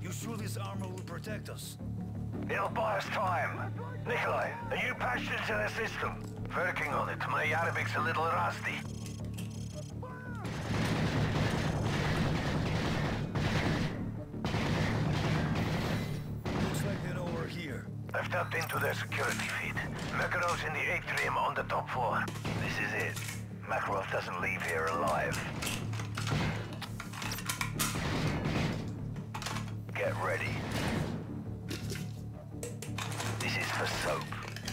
You sure this armor will protect us? It'll buy us time. Nikolai, are you patched into the system? Working on it. My Yarvik's a little rusty. Looks like they're over here. I've tapped into their security feed. Makarov's in the atrium on the top floor. This is it. Makarov doesn't leave here alive. Get ready. This is for soap.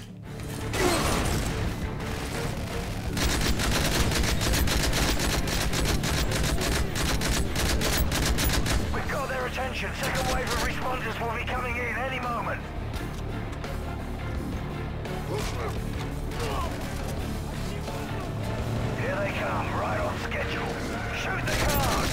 We've got their attention. Second wave of responders will be coming in any moment. Here they come, right on schedule. Shoot the cars!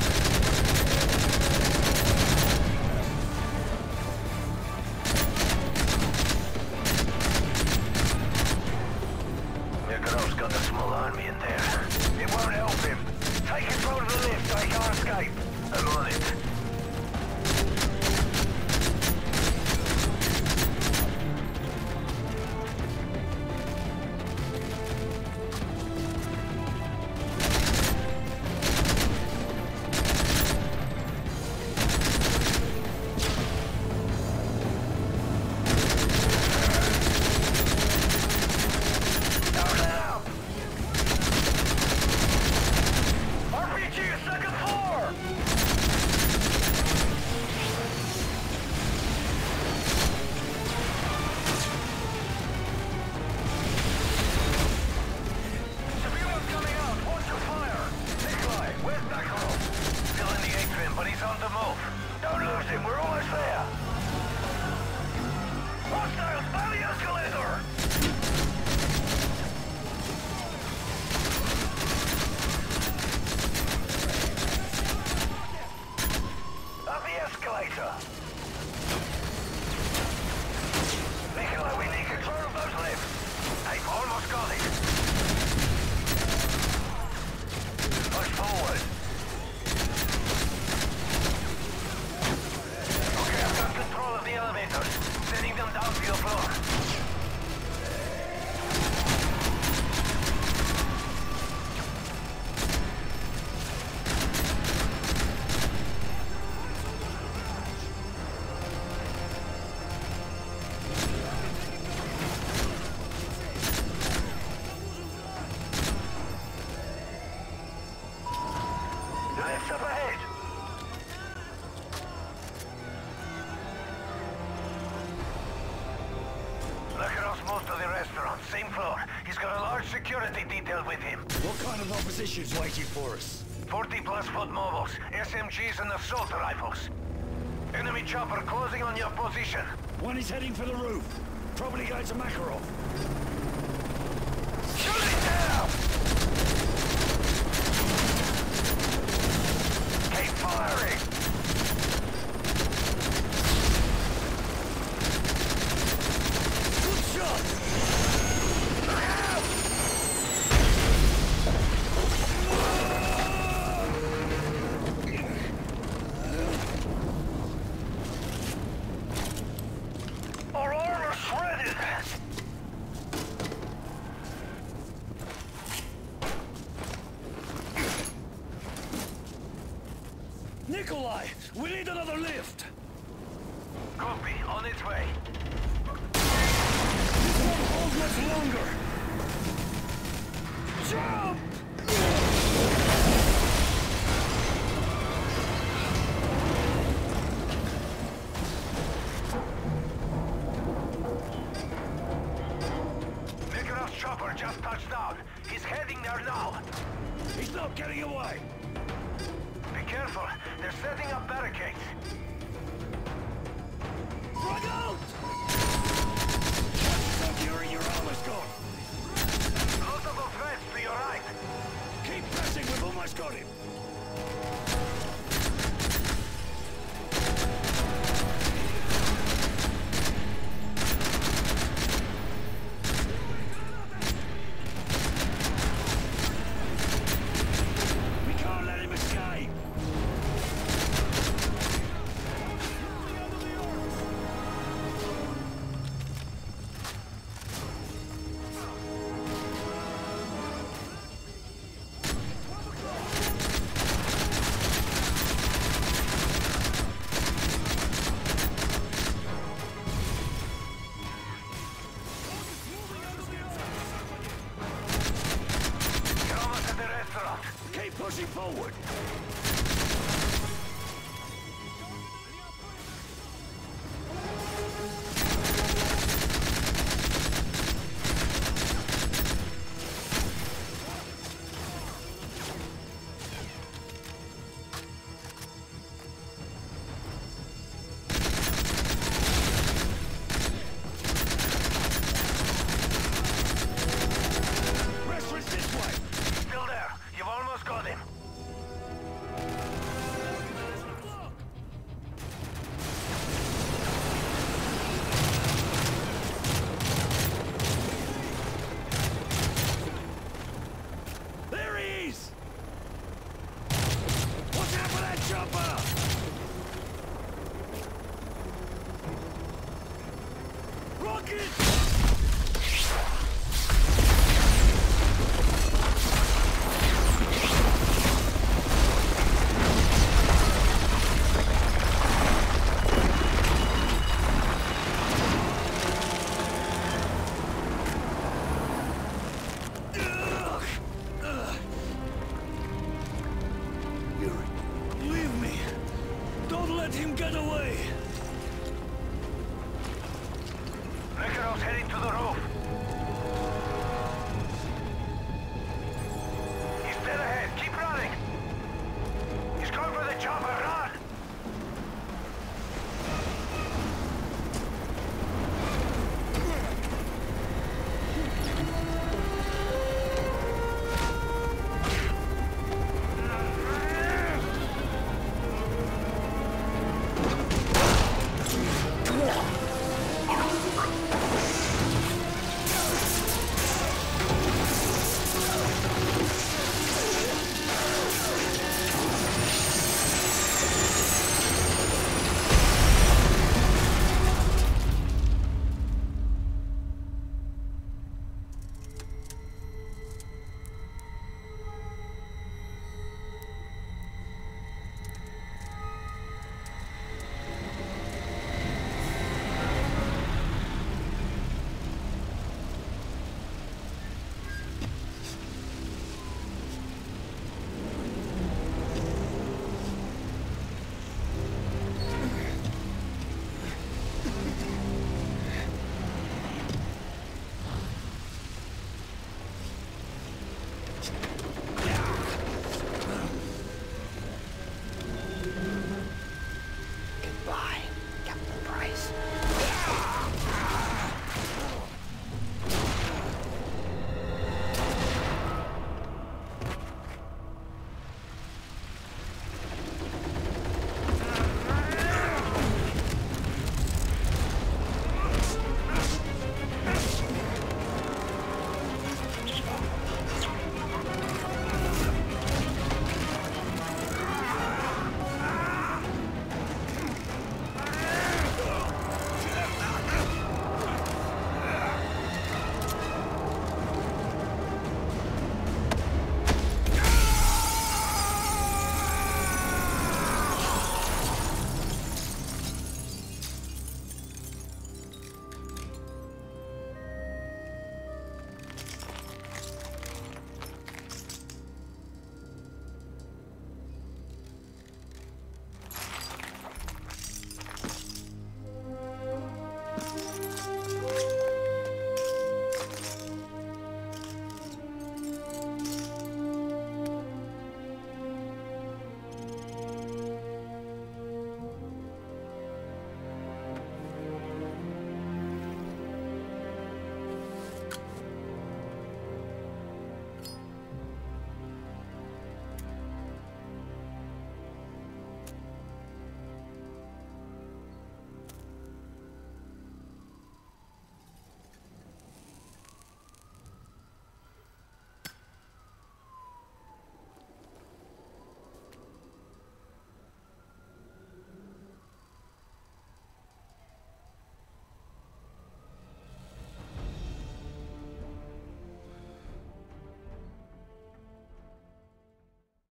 Yakarov's got a small army in there. It won't help him. Take control of the lift so he can't escape. I'm on it. Security detail with him. What kind of opposition's waiting for us? 40+ foot mobiles, SMGs and assault rifles. Enemy chopper closing on your position. One is heading for the roof. Probably going to Makarov. Shoot it down! Keep firing! Good shot! Look out! Our armor's shredded! Nikolai! We need another lift! Copy, on its way. This won't hold much longer! Jump! Makarov's chopper just touched down. He's heading there now. He's not getting away! Be careful, they're setting up barricades. Front out! Fury, your armor's gone! Multiple threats to your right. Keep pressing, we've almost got him! We can't let him escape! forward! Makarov's heading to the roof.